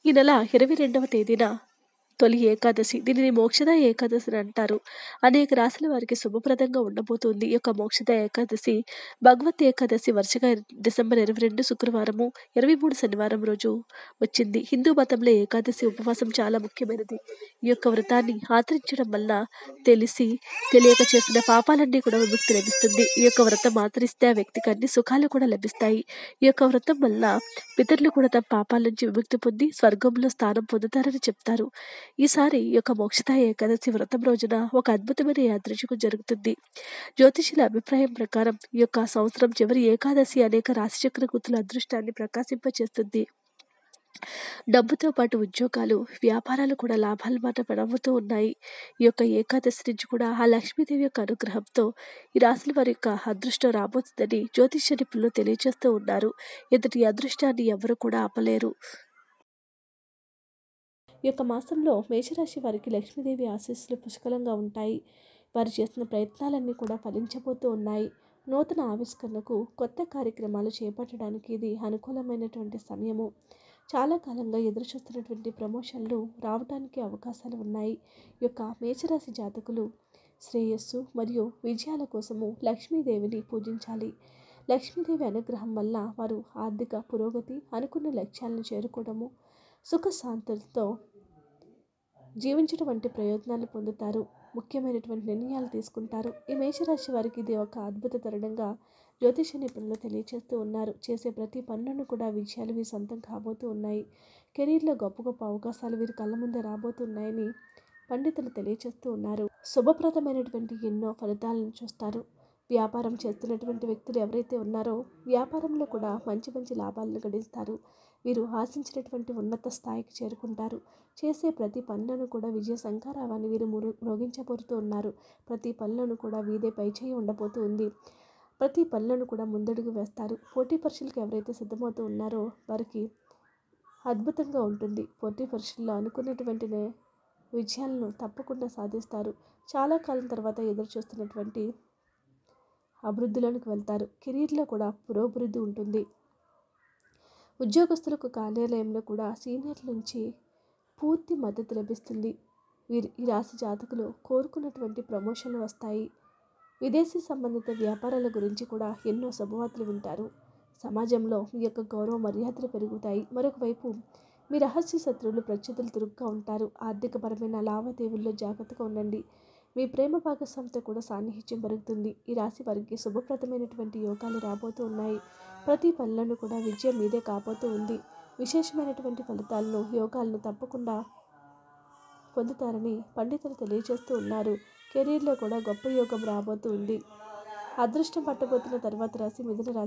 ఈ నెల 22వ తేదీన తొలి ఏకాదశి. దీనిని మోక్షద ఏకాదశి అని అంటారు. అనేక రాశుల వారికి శుభప్రదంగా ఉండబోతుంది. ఈ యొక్క మోక్షద ఏకాదశి, భగవత్ ఏకాదశి వరుసగా డిసెంబర్ 22 శుక్రవారము, 23 శనివారం రోజు వచ్చింది. హిందూ మతంలో ఏకాదశి ఉపవాసం చాలా ముఖ్యమైనది. ఈ యొక్క వ్రతాన్ని ఆచరించడం వల్ల తెలిసి తెలియక చేసిన పాపాలన్నీ కూడా విముక్తి లభిస్తుంది. ఈ యొక్క వ్రతం ఆచరిస్తే ఆ వ్యక్తికి అన్ని సుఖాలు కూడా లభిస్తాయి. ఈ యొక్క వ్రతం వల్ల పితరులు కూడా తమ పాపాల నుంచి విముక్తి పొంది స్వర్గంలో స్థానం పొందుతారని చెప్తారు. ఈసారి ఈ యొక్క మోక్షద ఏకాదశి వ్రతం రోజున ఒక అద్భుతమైన యాదృచ్ఛికం జరుగుతుంది. జ్యోతిషుల అభిప్రాయం ప్రకారం ఈ యొక్క సంవత్సరం చివరి ఏకాదశి అనేక రాశిచక్ర గుర్తుల అదృష్టాన్ని ప్రకాశింపచేస్తుంది. డబ్బుతో పాటు ఉద్యోగాలు, వ్యాపారాలు కూడా లాభాల మాట పడవుతూ ఉన్నాయి. ఈ యొక్క ఏకాదశి నుంచి కూడా ఆ లక్ష్మీదేవి యొక్క అనుగ్రహంతో ఈ రాశుల వారి యొక్క అదృష్టం రాబోతుందని జ్యోతిష నిపుణులు తెలియజేస్తూ ఉన్నారు. ఇంతటి అదృష్టాన్ని ఎవరు కూడా ఆపలేరు. ఈ యొక్క మాసంలో మేషరాశి వారికి లక్ష్మీదేవి ఆశీస్సులు పుష్కలంగా ఉంటాయి. వారు చేసిన ప్రయత్నాలన్నీ కూడా ఫలించబోతూ ఉన్నాయి. నూతన ఆవిష్కరణకు, కొత్త కార్యక్రమాలు చేపట్టడానికి ఇది అనుకూలమైనటువంటి సమయము. చాలా కాలంగా ఎదురుచూస్తున్నటువంటి ప్రమోషన్లు రావడానికి అవకాశాలు ఉన్నాయి. ఈ యొక్క మేషరాశి జాతకులు శ్రేయస్సు మరియు విజయాల కోసము లక్ష్మీదేవిని పూజించాలి. లక్ష్మీదేవి అనుగ్రహం వల్ల వారు ఆర్థిక పురోగతి, అనుకున్న లక్ష్యాలను చేరుకోవడము, సుఖశాంతులతో జీవించడం వంటి ప్రయోజనాలు పొందుతారు. ముఖ్యమైనటువంటి నిర్ణయాలు తీసుకుంటారు. ఈ మేషరాశి వారికి ఇది ఒక అద్భుత తరుణంగా జ్యోతిష నిపుణులు తెలియజేస్తూ ఉన్నారు. చేసే ప్రతి పనులను కూడా విజయాలు వీరి సొంతం కాబోతూ ఉన్నాయి. కెరీర్లో గొప్ప గొప్ప అవకాశాలు వీరి కళ్ళ ముందే రాబోతున్నాయని పండితులు తెలియజేస్తూ ఉన్నారు. శుభప్రదమైనటువంటి ఎన్నో ఫలితాలను చూస్తారు. వ్యాపారం చేస్తున్నటువంటి వ్యక్తులు ఎవరైతే ఉన్నారో వ్యాపారంలో కూడా మంచి మంచి లాభాలను గడిస్తారు. వీరు ఆశించినటువంటి ఉన్నత స్థాయికి చేరుకుంటారు. చేసే ప్రతి పనులను కూడా విజయ శంఖారావాన్ని వీరు మ్రోగించబోతూ ఉన్నారు. ప్రతి పనులను కూడా వీదే పైచేయి ఉండబోతూ ఉంది. ప్రతి పనులను కూడా ముందడుగు వేస్తారు. పోటీ పరీక్షలకు ఎవరైతే సిద్ధమవుతూ ఉన్నారో వారికి అద్భుతంగా ఉంటుంది. పోటీ పరీక్షల్లో అనుకున్నటువంటి విజయాలను తప్పకుండా సాధిస్తారు. చాలా కాలం తర్వాత ఎదురు చూస్తున్నటువంటి అభివృద్ధిలోనికి వెళ్తారు. కెరీర్లో కూడా పురోభివృద్ధి ఉంటుంది. ఉద్యోగస్తులకు కార్యాలయంలో కూడా సీనియర్ల నుంచి పూర్తి మద్దతు లభిస్తుంది. ఈ రాశి జాతకులు కోరుకున్నటువంటి ప్రమోషన్లు వస్తాయి. విదేశీ సంబంధిత వ్యాపారాల గురించి కూడా ఎన్నో శుభవార్తలు వింటారు. సమాజంలో మీ యొక్క గౌరవ మర్యాదలు పెరుగుతాయి. మరొక వైపు మీ రహస్య శత్రువులు ప్రత్యర్థులు చురుగ్గా ఉంటారు. ఆర్థికపరమైన లావాదేవీల్లో జాగ్రత్తగా ఉండండి. మీ ప్రేమ భాగస్వామితో కూడా సాన్నిహిత్యం పెరుగుతుంది. ఈ రాశి వారికి శుభప్రదమైనటువంటి యోగాలు రాబోతూ ఉన్నాయి. ప్రతి పనులను కూడా విజయం మీదే కాబోతూ ఉంది. విశేషమైనటువంటి ఫలితాలను, యోగాలను తప్పకుండా పొందుతారని పండితులు తెలియజేస్తూ ఉన్నారు. కెరీర్లో కూడా గొప్ప యోగం రాబోతూ ఉంది. అదృష్టం పట్టబోతున్న తర్వాత రాశి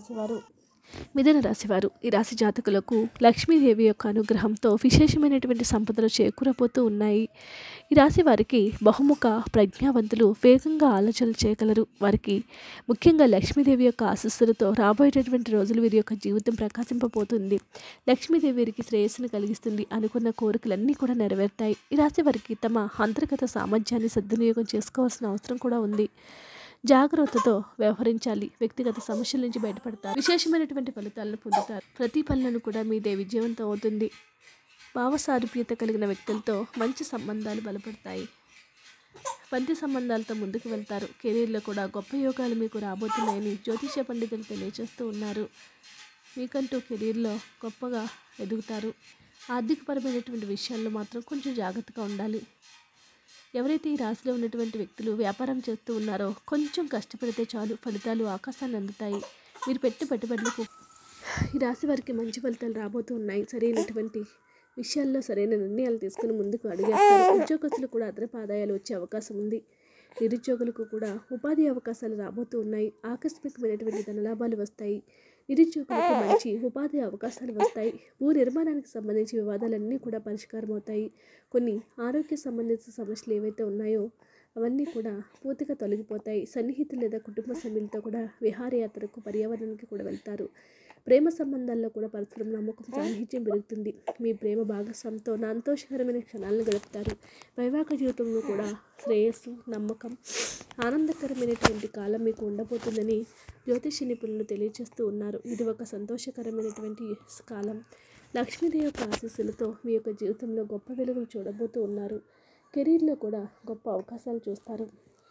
మిథున రాశివారు. ఈ రాశి జాతకులకు లక్ష్మీదేవి యొక్క అనుగ్రహంతో విశేషమైనటువంటి సంపదలు చేకూరబోతూ ఉన్నాయి. ఈ రాశి వారికి బహుముఖ ప్రజ్ఞావంతులు, వేగంగా ఆలోచనలు చేయగలరు. వారికి ముఖ్యంగా లక్ష్మీదేవి యొక్క ఆశీస్సులతో రాబోయేటటువంటి రోజులు వీరి యొక్క జీవితం ప్రకాశింపబోతుంది. లక్ష్మీదేవి వీరికి శ్రేయస్సును కలిగిస్తుంది. అనుకున్న కోరికలన్నీ కూడా నెరవేరుతాయి. ఈ రాశి వారికి తమ అంతర్గత సామర్థ్యాన్ని సద్వినియోగం చేసుకోవాల్సిన అవసరం కూడా ఉంది. జాగ్రత్తతో వ్యవహరించాలి. వ్యక్తిగత సమస్యల నుంచి బయటపడతారు. విశేషమైనటువంటి ఫలితాలను పొందుతారు. ప్రతి పనులను కూడా మీదే విజయవంతం అవుతుంది. భావసారూప్యత కలిగిన వ్యక్తులతో మంచి సంబంధాలు బలపడతాయి. పంతి సంబంధాలతో ముందుకు వెళ్తారు. కెరీర్లో కూడా గొప్ప యోగాలు మీకు రాబోతున్నాయని జ్యోతిష పండితులు తెలియజేస్తూ ఉన్నారు. మీకంటూ కెరీర్లో గొప్పగా ఎదుగుతారు. ఆర్థికపరమైనటువంటి విషయాల్లో మాత్రం కొంచెం జాగ్రత్తగా ఉండాలి. ఎవరైతే ఈ రాశిలో ఉన్నటువంటి వ్యక్తులు వ్యాపారం చేస్తూ ఉన్నారో కొంచెం కష్టపడితే చాలు, ఫలితాలు ఆకాశాన్ని అందుతాయి. మీరు పెట్టే పెట్టుబడులకు ఈ రాశి వారికి మంచి ఫలితాలు రాబోతూ ఉన్నాయి. సరైనటువంటి విషయాల్లో సరైన నిర్ణయాలు తీసుకుని ముందుకు అడుగేస్తారు. ఉద్యోగస్తులు కూడా అదనపు ఆదాయాలు వచ్చే అవకాశం ఉంది. నిరుద్యోగులకు కూడా ఉపాధి అవకాశాలు రాబోతూ ఉన్నాయి. ఆకస్మికమైనటువంటి ధనలాభాలు వస్తాయి. నిరుద్యోగులకు మంచి ఉపాధి అవకాశాలు వస్తాయి. భూ నిర్మాణానికి సంబంధించి వివాదాలన్నీ కూడా పరిష్కారం అవుతాయి. కొన్ని ఆరోగ్య సంబంధిత సమస్యలు ఏవైతే ఉన్నాయో అవన్నీ కూడా పూర్తిగా తొలగిపోతాయి. సన్నిహితులు లేదా కుటుంబ సభ్యులతో కూడా విహారయాత్రకు, పర్యావరణానికి కూడా వెళ్తారు. ప్రేమ సంబంధాల్లో కూడా పరస్పరం నమ్మకం, సాన్నిహిత్యం పెరుగుతుంది. మీ ప్రేమ భాగస్వామితో సంతోషకరమైన క్షణాలను గడుపుతారు. వైవాహిక జీవితంలో కూడా శ్రేయస్సు, నమ్మకం, ఆనందకరమైనటువంటి కాలం మీకు ఉండబోతుందని జ్యోతిష నిపుణులు తెలియజేస్తూ ఉన్నారు. ఇది ఒక సంతోషకరమైనటువంటి కాలం. లక్ష్మీదేవి యొక్క ఆశీస్సులతో మీ యొక్క జీవితంలో గొప్ప వెలుగులు చూడబోతూ ఉన్నారు. కెరీర్లో కూడా గొప్ప అవకాశాలు చూస్తారు.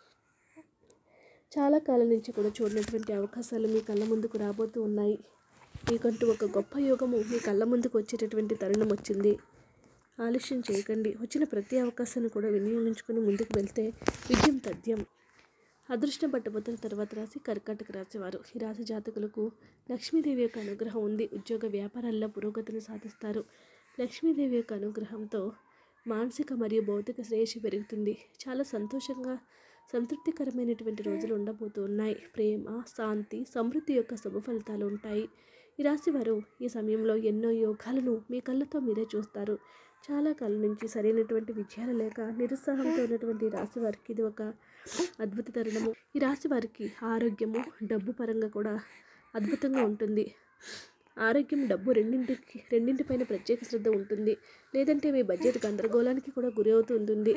చాలా కాలం నుంచి కూడా చూడనటువంటి అవకాశాలు మీ కళ్ళ ముందుకు రాబోతూ ఉన్నాయి. మీకంటూ ఒక గొప్ప యోగము మీ కళ్ళ ముందుకు వచ్చేటటువంటి తరుణం వచ్చింది. ఆలస్యం చేయకండి. వచ్చిన ప్రతి అవకాశాన్ని కూడా వినియోగించుకొని ముందుకు వెళ్తే విజయం తథ్యం. అదృష్టం పట్టబోతున్న తర్వాత రాశి కర్కాటక రాశి వారు. ఈ రాశి జాతకులకు లక్ష్మీదేవి యొక్క అనుగ్రహం ఉంది. ఉద్యోగ వ్యాపారాల్లో పురోగతిని సాధిస్తారు. లక్ష్మీదేవి యొక్క అనుగ్రహంతో మానసిక మరియు భౌతిక శ్రేయస్సు పెరుగుతుంది. చాలా సంతోషంగా సంతృప్తికరమైనటువంటి రోజులు ఉండబోతూ ఉన్నాయి. ప్రేమ, శాంతి, సమృద్ధి యొక్క శుభ ఫలితాలు ఉంటాయి. ఈ రాశి వారు ఈ సమయంలో ఎన్నో యోగాలను మీ కళ్ళతో మీరే చూస్తారు. చాలా కాలం నుంచి సరైనటువంటి విజయాలు లేక నిరుత్సాహంతో ఉన్నటువంటి రాశి వారికి ఇది ఒక అద్భుత తరుణము. ఈ రాశి వారికి ఆరోగ్యము, డబ్బు పరంగా కూడా అద్భుతంగా ఉంటుంది. ఆరోగ్యం, డబ్బు రెండింటిపైన ప్రత్యేక శ్రద్ధ ఉంటుంది. లేదంటే మీ బడ్జెట్ గందరగోళానికి కూడా గురి అవుతుంటుంది.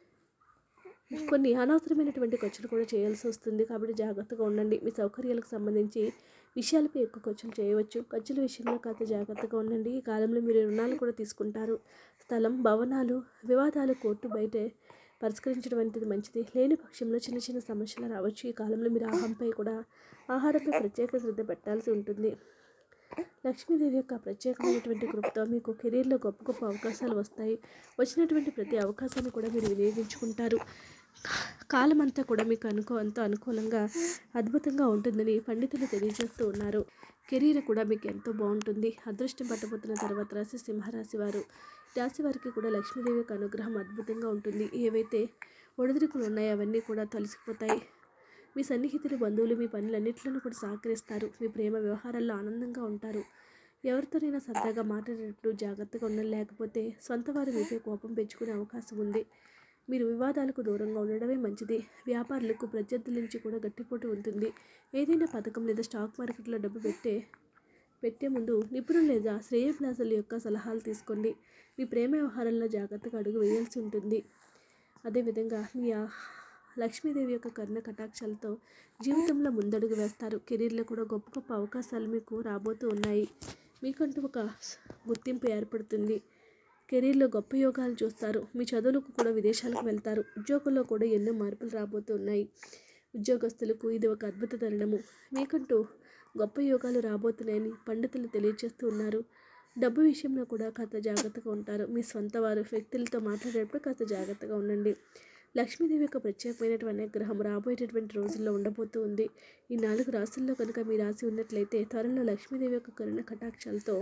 కొన్ని అనవసరమైనటువంటి ఖర్చులు కూడా చేయాల్సి వస్తుంది. కాబట్టి జాగ్రత్తగా ఉండండి. మీ సౌకర్యాలకు సంబంధించి విషయాలపై ఎక్కువ ఖర్చులు చేయవచ్చు. ఖర్చుల విషయంలో కాస్త జాగ్రత్తగా ఉండండి. ఈ కాలంలో మీరు రుణాలు కూడా తీసుకుంటారు. స్థలం, భవనాలు, వివాదాలు కోర్టు బయటే పరిష్కరించడం అనేది మంచిది. లేని పక్షంలో చిన్న చిన్న సమస్యలు రావచ్చు. ఈ కాలంలో మీరు ఆహారంపై ప్రత్యేక శ్రద్ధ పెట్టాల్సి ఉంటుంది. లక్ష్మీదేవి యొక్క ప్రత్యేకమైనటువంటి కృపతో మీకు కెరీర్లో గొప్ప గొప్ప అవకాశాలు వస్తాయి. వచ్చినటువంటి ప్రతి అవకాశాన్ని కూడా మీరు వినియోగించుకుంటారు. కాలం అంతా కూడా మీకు ఎంతో అనుకూలంగా అద్భుతంగా ఉంటుందని పండితులు తెలియజేస్తూ ఉన్నారు. కెరీర్ కూడా మీకు ఎంతో బాగుంటుంది. అదృష్టం పట్టబోతున్న తర్వాత రాశి సింహరాశి వారు. రాశి వారికి కూడా లక్ష్మీదేవి యొక్క అనుగ్రహం అద్భుతంగా ఉంటుంది. ఏవైతే ఒడిదుడుకులు ఉన్నాయో అవన్నీ కూడా తొలగిపోతాయి. మీ సన్నిహితులు, బంధువులు మీ పనులన్నింటిలో కూడా సహకరిస్తారు. మీ ప్రేమ వ్యవహారాల్లో ఆనందంగా ఉంటారు. ఎవరితోనైనా సరదాగా మాట్లాడేటప్పుడు జాగ్రత్తగా ఉండాలి. లేకపోతే సొంత వారు మీపై కోపం పెంచుకునే అవకాశం ఉంది. మీరు వివాదాలకు దూరంగా ఉండడమే మంచిది. వ్యాపారులకు ప్రత్యర్థుల నుంచి కూడా గట్టిపోటు ఉంటుంది. ఏదైనా పథకం లేదా స్టాక్ మార్కెట్లో డబ్బు పెట్టే ముందు నిపుణులు లేదా శ్రేయోభిలాషుల యొక్క సలహాలు తీసుకోండి. మీ ప్రేమ వ్యవహారంలో జాగ్రత్తగా అడుగు వేయాల్సి ఉంటుంది. అదేవిధంగా మీ లక్ష్మీదేవి యొక్క కరుణ కటాక్షాలతో జీవితంలో ముందడుగు వేస్తారు. కెరీర్లో కూడా గొప్ప గొప్ప అవకాశాలు మీకు రాబోతూ ఉన్నాయి. మీకంటూ ఒక గుర్తింపు ఏర్పడుతుంది. కెరీర్లో గొప్ప యోగాలు చూస్తారు. మీ చదువులకు కూడా విదేశాలకు వెళ్తారు. ఉద్యోగంలో కూడా ఎన్నో మార్పులు రాబోతూ ఉన్నాయి. ఉద్యోగస్తులకు ఇది ఒక అద్భుత తరుణము. మీకంటూ గొప్ప యోగాలు రాబోతున్నాయని పండితులు తెలియజేస్తూ ఉన్నారు. డబ్బు విషయంలో కూడా కాస్త జాగ్రత్తగా ఉంటారు. మీ సొంత వారు వ్యక్తులతో మాట్లాడేటప్పుడు కాస్త జాగ్రత్తగా ఉండండి. లక్ష్మీదేవి యొక్క ప్రత్యేకమైనటువంటి అనుగ్రహం రాబోయేటటువంటి రోజుల్లో ఉండబోతూ ఉంది. ఈ 4 రాశుల్లో కనుక మీ రాశి ఉన్నట్లయితే త్వరలో లక్ష్మీదేవి యొక్క కరుణ కటాక్షాలతో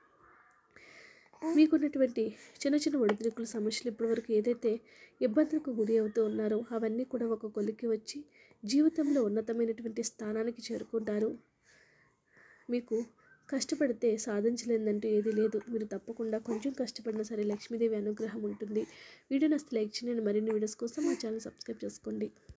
మీకున్నటువంటి చిన్న చిన్న ఒడిదుడుకుల సమస్యలు ఇప్పటివరకు ఏదైతే ఇబ్బందులకు గురి అవుతూ ఉన్నారో అవన్నీ కూడా ఒక కొలిక్కి వచ్చి జీవితంలో ఉన్నతమైనటువంటి స్థానానికి చేరుకుంటారు. మీకు కష్టపడితే సాధించలేదంటూ ఏదీ లేదు. మీరు తప్పకుండా కొంచెం కష్టపడినా సరే లక్ష్మీదేవి అనుగ్రహం ఉంటుంది. వీడియో నచ్చితే లైక్ చేయండి. మరిన్ని వీడియోస్ కోసం మా ఛానల్ సబ్స్క్రైబ్ చేసుకోండి.